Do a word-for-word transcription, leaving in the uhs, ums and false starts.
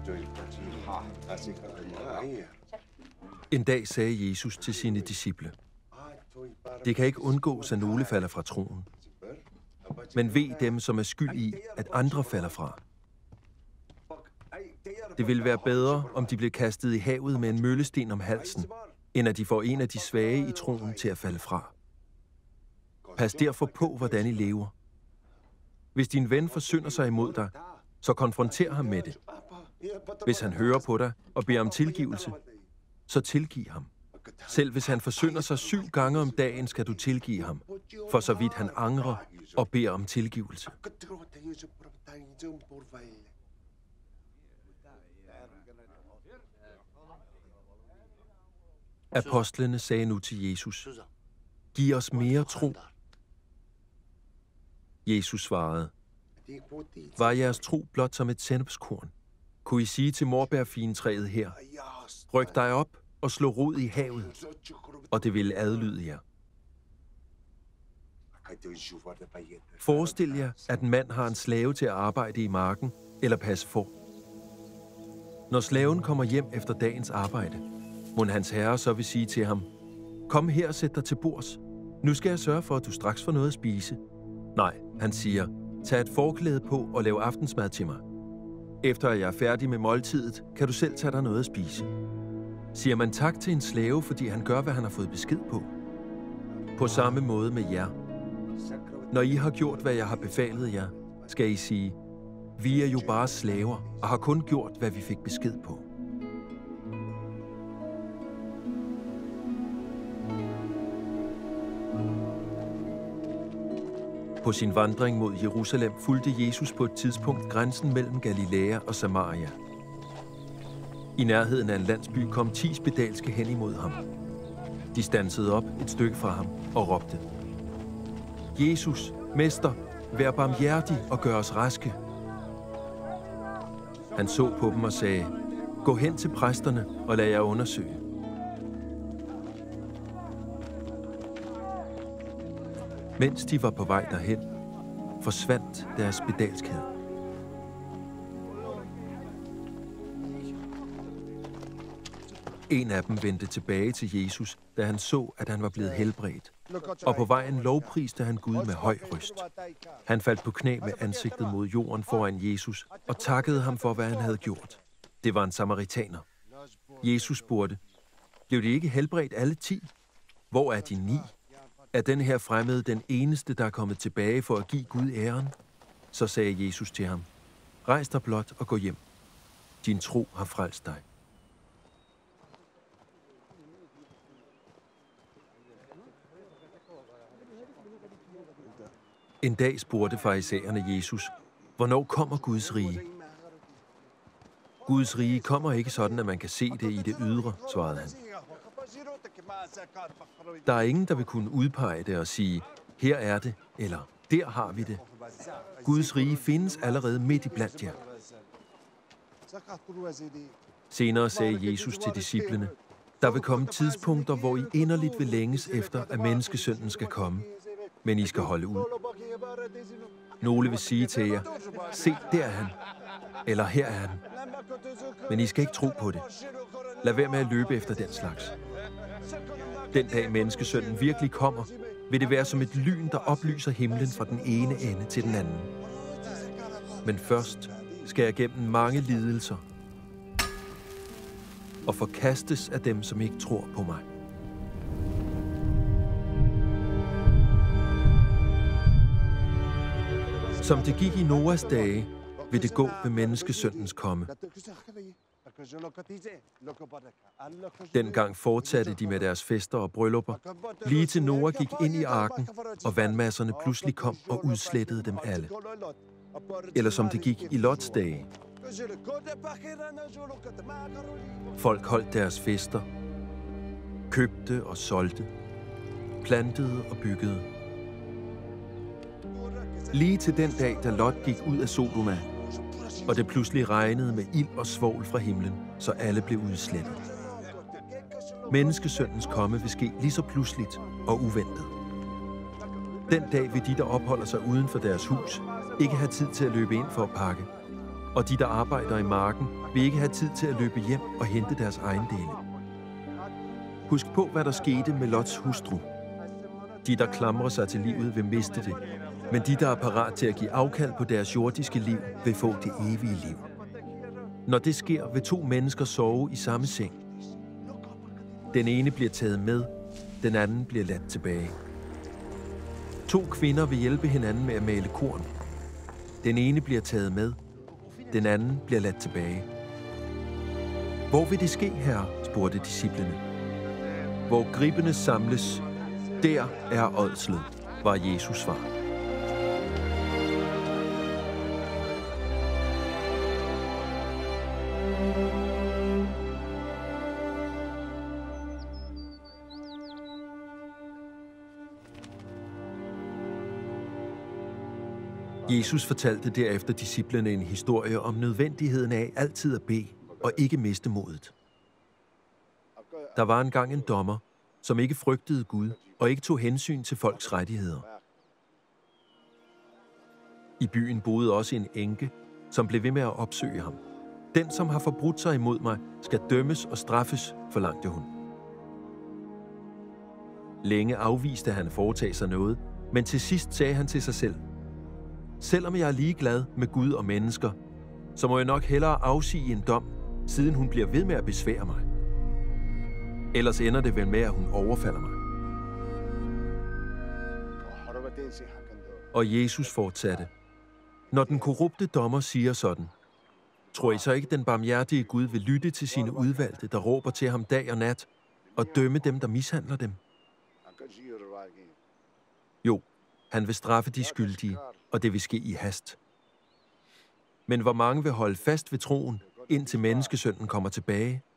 En dag sagde Jesus til sine disciple: Det kan ikke undgås, at nogle falder fra troen. Men ved dem, som er skyld i, at andre falder fra. Det ville være bedre, om de blev kastet i havet med en møllesten om halsen, end at de får en af de svage i troen til at falde fra. Pas derfor på, hvordan I lever. Hvis din ven forsynder sig imod dig, så konfronter ham med det. Hvis han hører på dig og beder om tilgivelse, så tilgiv ham. Selv hvis han forsynder sig syv gange om dagen, skal du tilgive ham, for så vidt han angrer og beder om tilgivelse. Apostlene sagde nu til Jesus: Giv os mere tro. Jesus svarede: Var jeres tro blot som et sennepskorn? Kunne I sige til morbærfintræet her: Ryk dig op og slå rod i havet, og det ville adlyde jer. Forestil jer, at en mand har en slave til at arbejde i marken eller passe får. Når slaven kommer hjem efter dagens arbejde, må hans herre så vil sige til ham: Kom her og sæt dig til bords. Nu skal jeg sørge for, at du straks får noget at spise. Nej, han siger: Tag et forklæde på og lav aftensmad til mig. Efter at jeg er færdig med måltidet, kan du selv tage dig noget at spise. Siger man tak til en slave, fordi han gør, hvad han har fået besked på? På samme måde med jer. Når I har gjort, hvad jeg har befalet jer, skal I sige: Vi er jo bare slaver og har kun gjort, hvad vi fik besked på. På sin vandring mod Jerusalem fulgte Jesus på et tidspunkt grænsen mellem Galilea og Samaria. I nærheden af en landsby kom ti spedalske hen imod ham. De standsede op et stykke fra ham og råbte: Jesus, Mester, vær barmhjertig og gør os raske. Han så på dem og sagde: Gå hen til præsterne og lad jer undersøge. Mens de var på vej derhen, forsvandt deres spedalskhed. En af dem vendte tilbage til Jesus, da han så, at han var blevet helbredt, og på vejen lovpriste han Gud med høj røst. Han faldt på knæ med ansigtet mod jorden foran Jesus og takkede ham for, hvad han havde gjort. Det var en samaritaner. Jesus spurgte: Blev de ikke helbredt alle ti? Hvor er de ni? Er den her fremmede den eneste, der er kommet tilbage for at give Gud æren? Så sagde Jesus til ham: Rejs dig blot og gå hjem. Din tro har frelst dig. En dag spurgte farisæerne Jesus: Hvornår kommer Guds rige? Guds rige kommer ikke sådan, at man kan se det i det ydre, svarede han. Der er ingen, der vil kunne udpege det og sige: Her er det, eller der har vi det. Guds rige findes allerede midt i blandt jer. Senere sagde Jesus til disciplene: Der vil komme tidspunkter, hvor I inderligt vil længes efter, at menneskesønnen skal komme, men I skal holde ud. Nogle vil sige til jer: Se, der er han, eller her er han. Men I skal ikke tro på det. Lad være med at løbe efter den slags. Den dag menneskesønnen virkelig kommer, vil det være som et lyn, der oplyser himlen fra den ene ende til den anden. Men først skal jeg gennem mange lidelser og forkastes af dem, som ikke tror på mig. Som det gik i Noas dage, vil det gå ved menneskesøndens komme. Dengang fortsatte de med deres fester og bryllupper, lige til Noah gik ind i arken, og vandmasserne pludselig kom og udslettede dem alle. Eller som det gik i Lots dage. Folk holdt deres fester, købte og solgte, plantede og byggede. Lige til den dag, da Lot gik ud af Sodoma, og det pludselig regnede med ild og svovl fra himlen, så alle blev udslettet. Menneskesøndens komme vil ske lige så pludseligt og uventet. Den dag vil de, der opholder sig uden for deres hus, ikke have tid til at løbe ind for at pakke. og de, der arbejder i marken, vil ikke have tid til at løbe hjem og hente deres ejendele. Husk på, hvad der skete med Lots hustru. De, der klamrer sig til livet, vil miste det, men de, der er parat til at give afkald på deres jordiske liv, vil få det evige liv. Når det sker, vil to mennesker sove i samme seng. Den ene bliver taget med, den anden bliver ladt tilbage. To kvinder vil hjælpe hinanden med at male korn. Den ene bliver taget med, den anden bliver ladt tilbage. Hvor vil det ske, herre? Spurgte disciplene. Hvor gribene samles, der er ådslet, var Jesus svar. Jesus fortalte derefter disciplene en historie om nødvendigheden af altid at bede og ikke miste modet. Der var engang en dommer, som ikke frygtede Gud og ikke tog hensyn til folks rettigheder. I byen boede også en enke, som blev ved med at opsøge ham. Den, som har forbrudt sig imod mig, skal dømmes og straffes, forlangte hun. Længe afviste han at foretage sig noget, men til sidst sagde han til sig selv: selvom jeg er ligeglad med Gud og mennesker, så må jeg nok hellere afsige en dom, siden hun bliver ved med at besvære mig. Ellers ender det vel med, at hun overfalder mig. Og Jesus fortsatte: når den korrupte dommer siger sådan, tror I så ikke, den barmhjertige Gud vil lytte til sine udvalgte, der råber til ham dag og nat, og dømme dem, der mishandler dem? Jo, han vil straffe de skyldige, og det vil ske i hast. Men hvor mange vil holde fast ved troen, indtil menneskesønnen kommer tilbage?